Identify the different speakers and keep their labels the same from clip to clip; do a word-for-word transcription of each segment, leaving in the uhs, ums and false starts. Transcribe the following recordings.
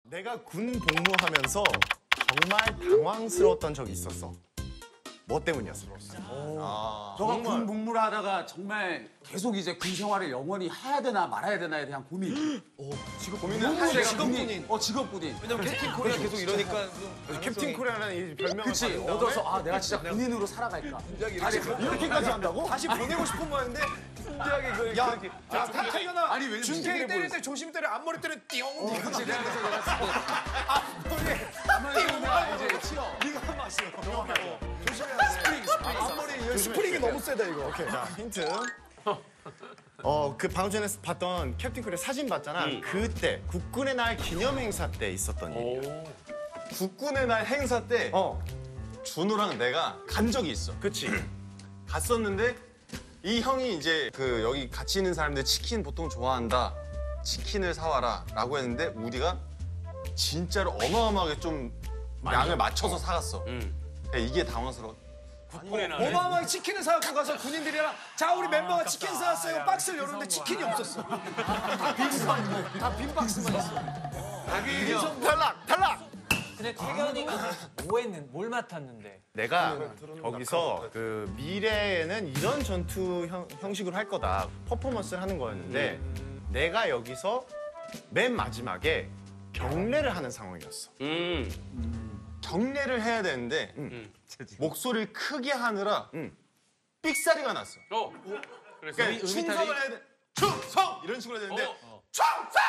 Speaker 1: 내가 군 복무하면서 정말 당황스러웠던 적이 있었어. 뭐 때문이었어?
Speaker 2: 아, 너가 군 복무를 하다가 정말 계속 이제 군 생활을 영원히 해야 되나 말아야 되나에 대한 고민.
Speaker 1: 오,
Speaker 2: 직업
Speaker 1: 고민을
Speaker 2: 한
Speaker 1: 직업군인.
Speaker 2: 어, 직업군인.
Speaker 3: 왜냐면 캡틴 코리아 계속 이러니까 좀
Speaker 1: 캡틴 코리아라는 이 별명을
Speaker 2: 그치,
Speaker 1: 받은 다음에
Speaker 2: 얻어서 아 내가 진짜 군인으로 살아갈까. 다시
Speaker 1: 이렇게까지 한다고?
Speaker 3: 다시 보내고 싶은 거였는데 진지하게 그
Speaker 1: 야,
Speaker 3: 그렇게
Speaker 1: 야, 타이거나
Speaker 2: 아니, 왜냐면
Speaker 1: 준케이
Speaker 2: 이게
Speaker 1: 때릴 때 조심 때려, 앞머리 때려 띠용.
Speaker 2: 그치, 내가 그래서 내가 앞머리에 띵 이제 치어.
Speaker 1: 네가 한 맛이요.
Speaker 3: 조심해. 스프링, 스프링. 앞머리 스프링이 너무 세다 이거.
Speaker 1: 오케이, 자 힌트. 어, 그 방금 전에 봤던 캡틴 코리아 사진 봤잖아.
Speaker 4: 음.
Speaker 1: 그때 국군의 날 기념 행사 때 있었던 일이야.
Speaker 4: 국군의 날 행사 때
Speaker 1: 어,
Speaker 4: 준호랑 내가 간 적이 있어.
Speaker 1: 그치.
Speaker 4: 갔었는데 이 형이 이제 그 여기 같이 있는 사람들 치킨 보통 좋아한다. 치킨을 사와라 라고 했는데 우리가 진짜로 어마어마하게 좀 양을 맞춰서 사갔어. 이게 당황스러워.
Speaker 3: 국군의 날. 어마어마하게 치킨을 사갖고 가서 군인들이랑 자 우리 멤버가 치킨 사왔어요. 박스를 열었는데 치킨이 없었어. 다빈 박스만 있어.
Speaker 1: 탈락, 탈락.
Speaker 5: 근데 태견이가 뭐 했는, 뭘 맡았는데?
Speaker 1: 내가 거기서 그 미래에는 이런 전투 형, 형식으로 할 거다. 퍼포먼스를 하는 거였는데 내가 여기서 맨 마지막에 경례를 하는 상황이었어.
Speaker 4: 경례를 해야 되는데 목소리를 크게 하느라 삑사리가 났어.
Speaker 6: 어. 그래서
Speaker 4: 그러니까 충성을 해야 돼. 충성! 이런 식으로 해야 되는데 충성!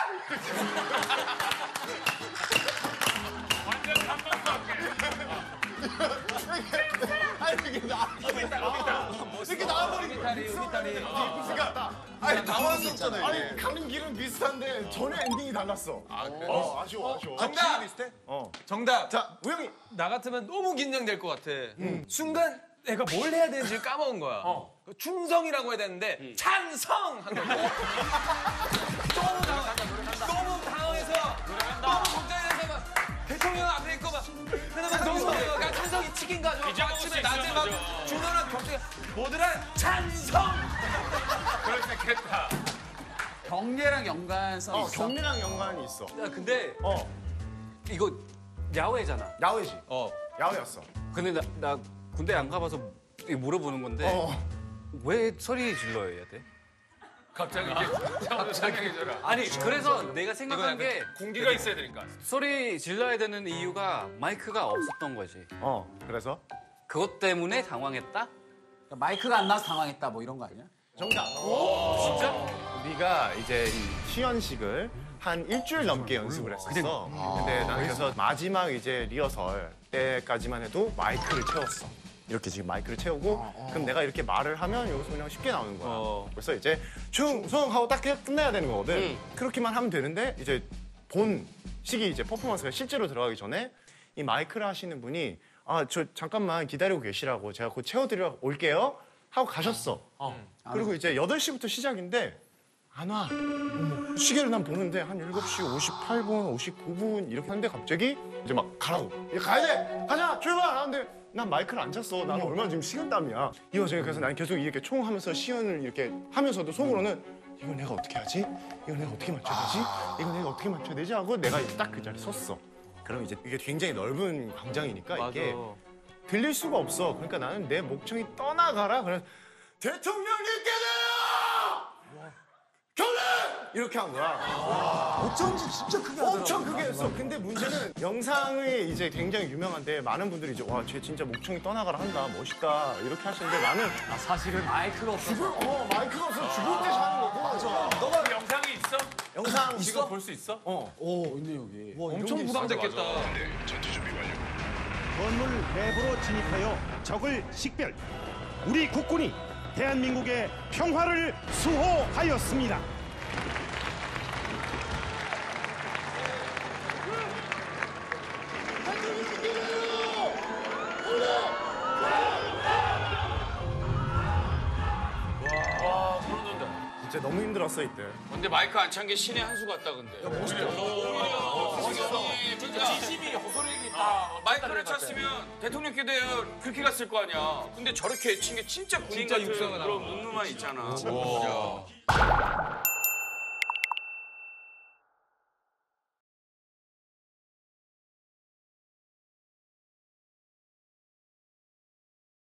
Speaker 6: 완전 감동스럽게.
Speaker 4: 아니 이게 나 이렇게 나와버리고 그러니까 아니 당황스럽잖아요.
Speaker 1: 아니 가는 길은 비슷한데 전에 엔딩이 달랐어.
Speaker 4: 아, 그래?
Speaker 1: 어, 아쉬워, 아쉬워.
Speaker 3: 정답!
Speaker 4: 비슷해?
Speaker 1: 어.
Speaker 3: 정답.
Speaker 1: 자, 우영이.
Speaker 3: 나 같으면 너무 긴장될 것 같아. 순간 내가 뭘 해야 되는지 까먹은 거야. 그 충성이라고 해야 되는데 찬성! 한 거야. 너무 당황, 너무 당황해서 너무 걱정해서 막 대통령 앞에 있고 막 그다음에 너무 나 찬성이 치킨 가져와. 아침에 낮에 막 준호랑 겹치게 뭐더라 찬성!
Speaker 6: 그럴 수 있겠다.
Speaker 2: 경례랑 연관성이
Speaker 1: 어,
Speaker 2: 있어.
Speaker 1: 경례랑 연관이 있어.
Speaker 5: 야, 근데
Speaker 1: 어,
Speaker 5: 이거 야외잖아.
Speaker 1: 야외지.
Speaker 3: 어.
Speaker 1: 야외였어.
Speaker 5: 근데 나, 나 군대 안 가봐서 이거 물어보는 건데
Speaker 1: 어.
Speaker 5: 왜 소리 질러야 돼?
Speaker 6: 갑자기 이렇게 상황을 설명해줘라.
Speaker 5: 아니 그래서 내가 생각한 게
Speaker 6: 공기가 있어야 되니까.
Speaker 5: 소리 질러야 되는 이유가 마이크가 없었던 거지.
Speaker 1: 어, 그래서?
Speaker 5: 그것 때문에 당황했다?
Speaker 2: 그러니까 마이크가 안 나서 당황했다 뭐 이런 거 아니야?
Speaker 1: 정답. 진짜? 우리가 이제 이 시연식을 한 일주일 넘게 연습을 했었어. 근데 나는 그래서 마지막 이제 리허설 때까지만 해도 마이크를 채웠어. 이렇게 지금 마이크를 채우고 그럼 내가 이렇게 말을 하면 여기서 그냥 쉽게 나오는 거야.
Speaker 5: 어.
Speaker 1: 그래서 이제 충성하고 딱 끝내야 되는 거거든.
Speaker 5: 응.
Speaker 1: 그렇게만 하면 되는데 이제 본 시기 이제 퍼포먼스가 실제로 들어가기 전에 이 마이크를 하시는 분이 아, 저 잠깐만 기다리고 계시라고 제가 곧 채워드리러 올게요 하고 가셨어. 그리고 이제 여덟 시부터 시작인데 안 와. 어머, 시계를 난 보는데 한 일곱 시 오십팔 분, 오십구 분 이렇게 하는데 갑자기 이제 막 가라고. 이제 가야 돼! 가자! 출발! 하는데 난 마이크를 안 찼어. 나는 얼마나 지금 식은땀이야. 이 와중에 그래서 난 계속 이렇게 총하면서 시연을 이렇게 하면서도 속으로는 이걸 내가 어떻게 하지? 이걸 내가 어떻게 맞춰야 되지? 이걸 내가 어떻게 맞춰야 되지? 하고 내가 딱 그 자리에 섰어. 그럼 이제 이게 굉장히 넓은 광장이니까 이게 들릴 수가 없어. 그러니까 나는 내 목청이 떠나가라. 그래서 대통령님께서요! 경례! 이렇게 한 거야.
Speaker 3: 어쩐지 진짜 크게 하더라고.
Speaker 1: 엄청 크게 했어. 근데 문제는 영상이 이제 굉장히 유명한데 많은 분들이 이제 와, 쟤 진짜 목청이 떠나가라 한다. 멋있다. 이렇게 하시는데 나는
Speaker 2: 아, 사실은 마이크가 없어서.
Speaker 1: 어, 마이크가 없어 죽을 때 하는 거고. 맞아.
Speaker 6: 너가 그 영상이 있어?
Speaker 1: 영상
Speaker 6: 지금 볼 수 있어?
Speaker 1: 어.
Speaker 2: 오, 있네 여기.
Speaker 3: 엄청 부담됐겠다.
Speaker 7: 건물 내부로 진입하여 적을 식별. 우리 국군이 대한민국의 평화를 수호하였습니다.
Speaker 6: 와, 소름 돋는다.
Speaker 1: 진짜 너무 힘들었어 이때.
Speaker 6: 근데 마이크 안 찬 게 신의 한 수 같다 근데. 야, 멋있다. 진짜 지심이 허소리기 다. 마이크를 찼으면 대통령께도 그렇게 갔을 거 아니야. 근데 저렇게 친 게 진짜 군인
Speaker 3: 진짜
Speaker 6: 같은
Speaker 3: 육성은
Speaker 6: 그런
Speaker 3: 나와.
Speaker 6: 늠름함 있잖아.